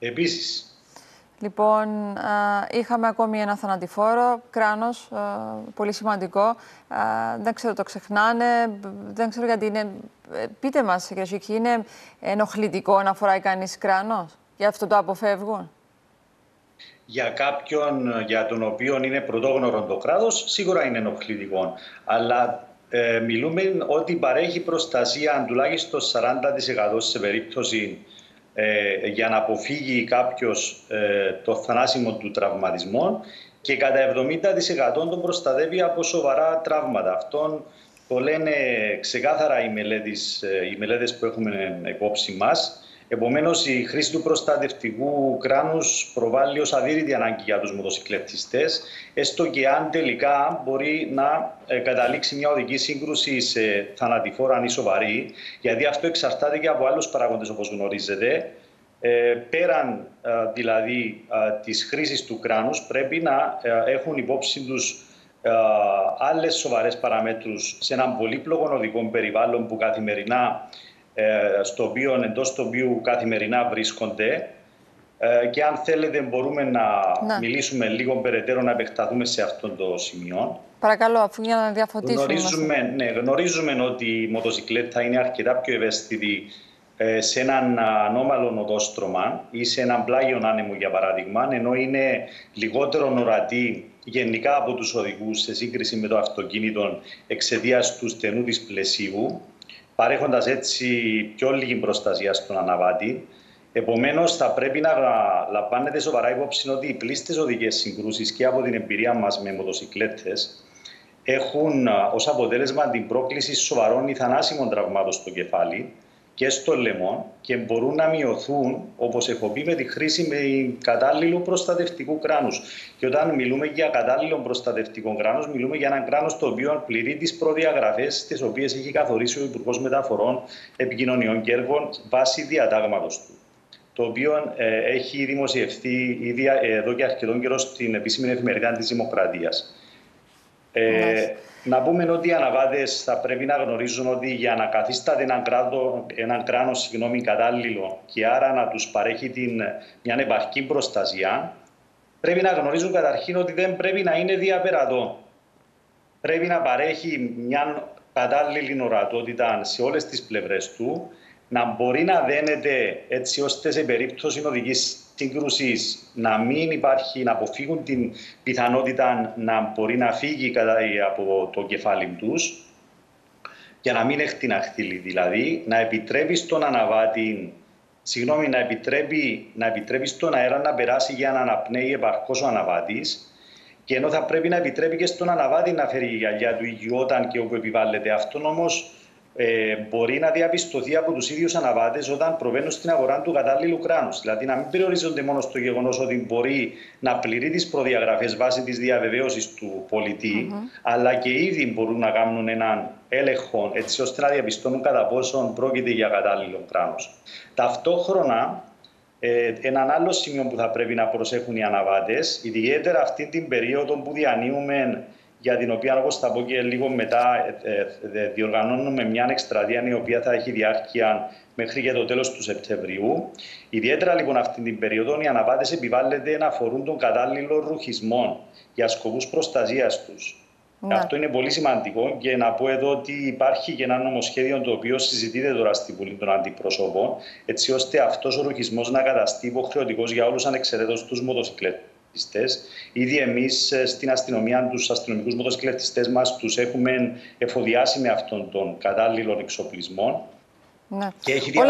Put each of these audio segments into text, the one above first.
Επίσης. Λοιπόν, είχαμε ακόμη ένα θανατηφόρο, κράνος, πολύ σημαντικό. Δεν ξέρω, το ξεχνάνε, δεν ξέρω γιατί είναι. Πείτε μας, κύριε Σίκη, είναι ενοχλητικό να φοράει κανείς κράνος? Γι' αυτό το αποφεύγουν? Για κάποιον για τον οποίο είναι πρωτόγνωρο το κράτος, σίγουρα είναι ενοχλητικό. Αλλά μιλούμε ότι παρέχει προστασία τουλάχιστον 40% σε περίπτωση για να αποφύγει κάποιος το θανάσιμο του τραυματισμό και κατά 70% τον προστατεύει από σοβαρά τραύματα. Αυτόν το λένε ξεκάθαρα οι μελέτες που έχουμε υπόψη μας. Επομένως, η χρήση του προστατευτικού κράνους προβάλλει ως αδύρυτη ανάγκη για τους μοτοσυκλετιστές, έστω και αν τελικά μπορεί να καταλήξει μια οδική σύγκρουση σε θανατηφόρα ή σοβαρή, γιατί αυτό εξαρτάται και από άλλους παράγοντες, όπως γνωρίζετε. Πέραν δηλαδή της χρήσης του κράνους, πρέπει να έχουν υπόψη τους άλλες σοβαρές παραμέτρους σε έναν πολύπλοκο οδικό περιβάλλον που καθημερινά εντός του οποίου καθημερινά βρίσκονται, και αν θέλετε μπορούμε να μιλήσουμε λίγο περαιτέρω, να επεκταθούμε σε αυτό το σημείο. Παρακαλώ, αφού για να διαφωτίσουμε. Γνωρίζουμε ότι η μοτοσυκλέτα είναι αρκετά πιο ευαίσθητη σε έναν ανώμαλο οδόστρωμα ή σε έναν πλάγιο άνεμο, για παράδειγμα, ενώ είναι λιγότερο ορατή γενικά από τους οδηγούς σε σύγκριση με το αυτοκίνητο εξαιτίας του στενού της πλαισίου, παρέχοντας έτσι πιο λίγη προστασία στον αναβάτη. Επομένως, θα πρέπει να λαμβάνετε σοβαρά υπόψη ότι οι πλήστες οδικές συγκρούσεις, και από την εμπειρία μας με μοτοσυκλέτες, έχουν ως αποτέλεσμα την πρόκληση σοβαρών ή θανάσιμων τραυμάτων στο κεφάλι και στο λαιμό και μπορούν να μειωθούν, όπως έχω πει, με τη χρήση κατάλληλου προστατευτικού κράνους. Και όταν μιλούμε για κατάλληλο προστατευτικό κράνος, μιλούμε για έναν κράνος το οποίο πληρεί τις προδιαγραφές τις οποίες έχει καθορίσει ο Υπουργός Μεταφορών, Επικοινωνιών και Έργων βάσει διατάγματος του, το οποίο έχει δημοσιευθεί ήδη εδώ και αρκετόν καιρό στην επίσημη εφημερίδα της Δημοκρατίας. Να πούμε ότι οι αναβάτες θα πρέπει να γνωρίζουν ότι για να καθίσταται έναν κράνος κατάλληλο και άρα να τους παρέχει μια επαρκή προστασία, πρέπει να γνωρίζουν καταρχήν ότι δεν πρέπει να είναι διαπερατό. Πρέπει να παρέχει μια κατάλληλη ορατότητα σε όλες τις πλευρές του, να μπορεί να δένεται έτσι ώστε σε περίπτωση οδικής σύγκρουσης να μην υπάρχει, να αποφύγουν την πιθανότητα να μπορεί να φύγει από το κεφάλι τους, για να μην εκτιναχθεί δηλαδή, να επιτρέπει στον αναβάτη, να επιτρέπει στον αέρα να περάσει για να αναπνέει επαρκώς ο αναβάτης, και ενώ θα πρέπει να επιτρέπει και στον αναβάτη να φέρει η γυαλιά του υγιού όταν και όπου επιβάλλεται. Αυτό όμως μπορεί να διαπιστωθεί από τους ίδιους αναβάτες όταν προβαίνουν στην αγορά του κατάλληλου κράνους. Δηλαδή, να μην περιορίζονται μόνο στο γεγονός ότι μπορεί να πληρεί τις προδιαγραφές βάσει της διαβεβαίωσης του πολιτή, αλλά και ήδη μπορούν να κάνουν έναν έλεγχο έτσι ώστε να διαπιστώνουν κατά πόσον πρόκειται για κατάλληλο κράνος. Ταυτόχρονα, έναν άλλο σημείο που θα πρέπει να προσέχουν οι αναβάτες, ιδιαίτερα αυτή την περίοδο που διανύουμε, για την οποία, όπως θα πω και λίγο μετά, διοργανώνουμε μια εκστρατεία η οποία θα έχει διάρκεια μέχρι και το τέλος του Σεπτεμβρίου. Ιδιαίτερα λοιπόν αυτή την περίοδο οι αναβάτες επιβάλλεται να φορούν τον κατάλληλο ρουχισμό για σκοπούς προστασίας τους. Ναι. Αυτό είναι πολύ σημαντικό, και να πω εδώ ότι υπάρχει και ένα νομοσχέδιο το οποίο συζητείται τώρα στη Βουλή των Αντιπροσώπων, έτσι ώστε αυτός ο ρουχισμός να καταστεί υποχρεωτικός για όλους ανεξαιρέτως τους μοτοσυκλέτες. Ήδη εμείς στην αστυνομία, τους αστυνομικούς μοτοσυκλετιστές μας τους έχουμε εφοδιάσει με αυτόν τον κατάλληλο εξοπλισμό. Ναι. Και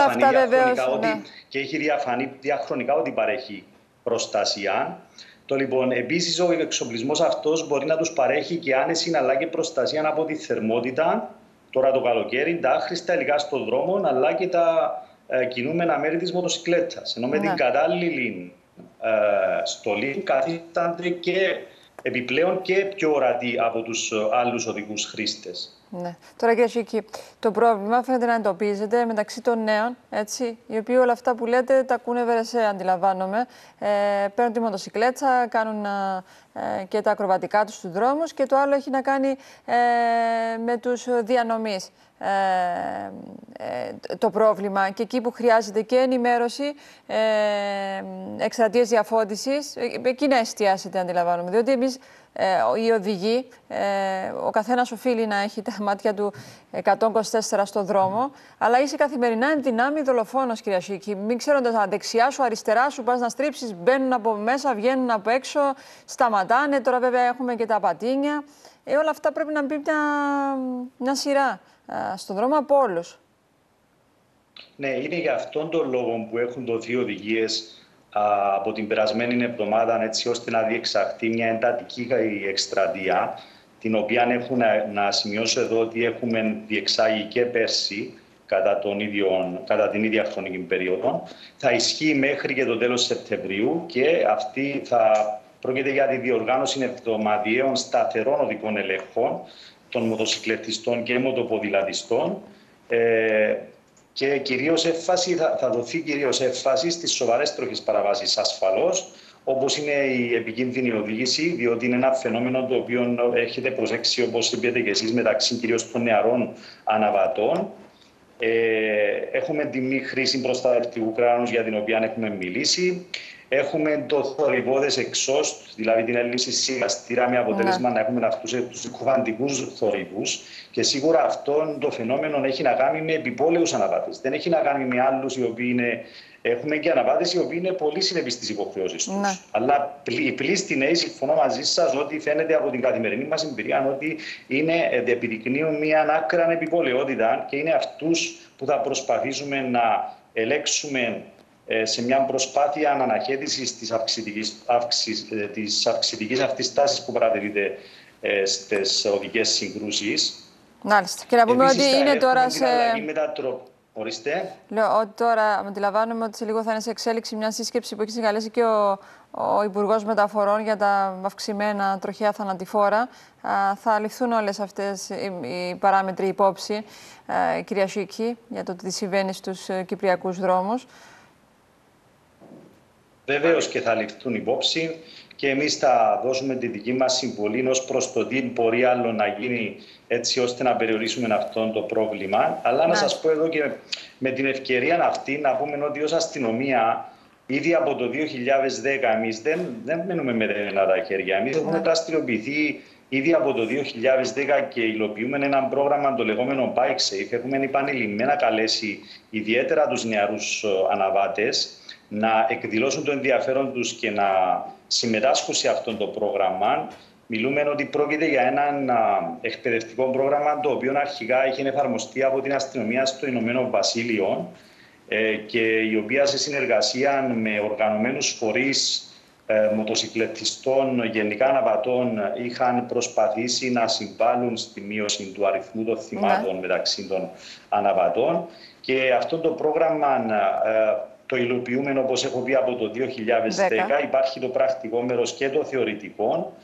έχει διαφανεί διαχρονικά ότι παρέχει προστασία. Επίσης, ο εξοπλισμός αυτός μπορεί να τους παρέχει και άνεση αλλά και προστασία από τη θερμότητα, τώρα το καλοκαίρι, τα άχρηστα υλικά στον δρόμο, αλλά και τα κινούμενα μέρη της μοτοσυκλέτας. Ενώ με την κατάλληλη στολή καθίστανται και επιπλέον και πιο ορατοί από τους άλλους οδικούς χρήστες. Ναι. Τώρα, κύριε Σίκη, το πρόβλημα φαίνεται να εντοπίζεται μεταξύ των νέων, έτσι, οι οποίοι όλα αυτά που λέτε τα ακούνε βερεσέ, αντιλαμβάνομαι. Παίρνουν τη μοτοσυκλέτσα, κάνουν και τα ακροβατικά τους στους δρόμους, και το άλλο έχει να κάνει με τους διανομείς. Το πρόβλημα, και εκεί που χρειάζεται και ενημέρωση εκστρατείες διαφώτισης. Εκεί να εστιάσετε, αντιλαμβάνομαι. Διότι εμείς οι οδηγοί, ο καθένας οφείλει να έχει τα μάτια του 124 στο δρόμο, αλλά είσαι καθημερινά εν δυνάμει δολοφόνος, κυρία Σίκη. Μην ξέροντας αν δεξιά σου, αριστερά σου, πας να στρίψεις, μπαίνουν από μέσα, βγαίνουν από έξω, σταματάνε. Τώρα βέβαια έχουμε και τα πατίνια. Όλα αυτά πρέπει να μπει μια σειρά στον δρόμο από όλους. Ναι, είναι για αυτόν τον λόγο που έχουν δοθεί οδηγίες από την περασμένη εβδομάδα, έτσι ώστε να διεξαχθεί μια εντατική εκστρατεία, την οποία να σημειώσω εδώ ότι έχουμε διεξάγει και πέρσι κατά την ίδια χρονική περίοδο. Θα ισχύει μέχρι και το τέλος Σεπτεμβρίου και αυτή πρόκειται για τη διοργάνωση εβδομαδιαίων σταθερών οδικών ελεγχών των μοτοσυκλετιστών και μοτοποδηλατιστών. Και θα δοθεί κυρίως έμφαση στις σοβαρές τροχές παραβάσεις ασφαλώς, όπως είναι η επικίνδυνη οδήγηση, διότι είναι ένα φαινόμενο το οποίο έχετε προσέξει, όπως είπατε και εσείς, μεταξύ κυρίως των νεαρών αναβατών. Έχουμε τη μη χρήση προστατευτικού κράνους, για την οποία έχουμε μιλήσει. Έχουμε το θορυβώδες εξώστ, δηλαδή την έλλειψη σιγαστήρα, με αποτέλεσμα να έχουμε αυτούς τους κουβαντικούς θορύβους. Και σίγουρα αυτό το φαινόμενο έχει να κάνει με επιπόλαιους αναβάτες. Δεν έχει να κάνει με άλλους οι οποίοι έχουμε και αναβάτες οι οποίοι είναι πολύ συνεπείς στις υποχρεώσεις τους. Αλλά οι πλήστοι νέοι, συμφωνώ μαζί σας, ότι φαίνεται από την καθημερινή μας εμπειρία ότι επιδεικνύουν μια άκρα επιπολαιότητα και είναι αυτούς που θα προσπαθήσουμε να ελέγξουμε σε μια προσπάθεια αναχέτησης της αυξητικής αυτής τάσης που παρατηρείται στις οδικές συγκρούσεις. Μάλιστα. Και να πούμε ότι είναι τώρα σε... Ορίστε. Λέω ότι τώρα αντιλαμβάνομαι ότι σε λίγο θα είναι σε εξέλιξη μια σύσκεψη που έχει συγκαλέσει και ο Υπουργός Μεταφορών για τα αυξημένα τροχαία θανατηφόρα. Θα ληφθούν όλες αυτές οι παράμετροι υπόψη, κυρία Σίκη, για το τι συμβαίνει στους κυπριακούς δρόμους. Βεβαίως και θα ληφθούν υπόψη και εμείς θα δώσουμε τη δική μας συμβολή ως προς το τι μπορεί άλλο να γίνει, έτσι ώστε να περιορίσουμε αυτό το πρόβλημα. Αλλά να σας πω εδώ και με την ευκαιρία αυτή να πούμε ότι ως αστυνομία ήδη από το 2010 εμείς δεν μένουμε με τα χέρια. Εμείς έχουμε δραστηριοποιηθεί ήδη από το 2010 και υλοποιούμε ένα πρόγραμμα το λεγόμενο Bike Safe. Έχουμε επανειλημμένα καλέσει ιδιαίτερα τους νεαρούς αναβάτες να εκδηλώσουν το ενδιαφέρον τους και να συμμετάσχουν σε αυτό το πρόγραμμα. Μιλούμε ότι πρόκειται για ένα εκπαιδευτικό πρόγραμμα το οποίο αρχικά είχε εφαρμοστεί από την αστυνομία στο Ηνωμένο Βασίλειο και η οποία σε συνεργασία με οργανωμένους φορείς μοτοσυκλετιστών, γενικά αναβατών, είχαν προσπαθήσει να συμβάλλουν στη μείωση του αριθμού των θυμάτων μεταξύ των αναβατών. Και αυτό το πρόγραμμα το υλοποιούμε, όπως έχω πει, από το 2010. Υπάρχει το πρακτικό μέρος και το θεωρητικό.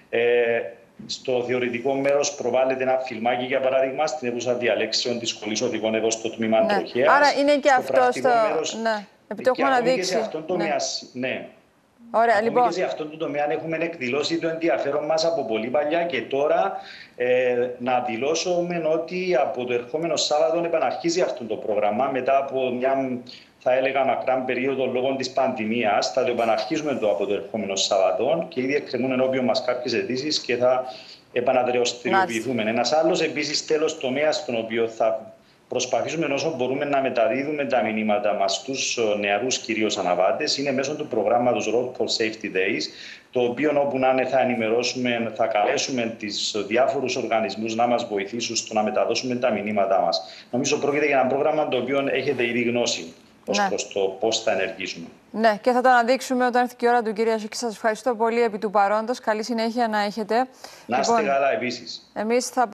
Στο θεωρητικό μέρος προβάλλεται ένα φιλμάκι, για παράδειγμα, στην αίθουσα διαλέξεων της Σχολής Οδικών εδώ στο τμήμα τροχέας. Άρα είναι και αυτό στο... Επειδή το έχουμε αναδείξει. Ωραία, λοιπόν. Και σε αυτόν τον τομέα έχουμε εκδηλώσει το ενδιαφέρον μας από πολύ παλιά και τώρα να δηλώσουμε ότι από το ερχόμενο Σάββατο επαναρχίζει αυτό το πρόγραμμα μετά από μια, θα έλεγα, μακρά περίοδο λόγω της πανδημίας. Θα το επαναρχίζουμε από το ερχόμενο Σάββατο και ήδη εκκρεμούν ενώπιον μας κάποιες αιτήσεις και θα επαναδραστηριοποιηθούμε. Ένας άλλος επίσης τέλος τομέας στον οποίο θα προσπαθήσουμε όσο μπορούμε να μεταδίδουμε τα μηνύματα μας στους νεαρούς κυρίως αναβάτες είναι μέσω του προγράμματος Road Call Safety Days, το οποίο όπου να είναι θα ενημερώσουμε, θα καλέσουμε τις διάφορους οργανισμούς να μας βοηθήσουν στο να μεταδώσουμε τα μηνύματά μας. Νομίζω πρόκειται για ένα πρόγραμμα το οποίο έχετε ήδη γνώση ως προς το πώς θα ενεργήσουμε. Ναι, και θα το αναδείξουμε όταν έρθει και η ώρα του, κυρία Σίκη. Σας ευχαριστώ πολύ επί του παρόντος. Καλή συνέχεια να έχετε. Να είστε καλά επίσης. Εμείς θα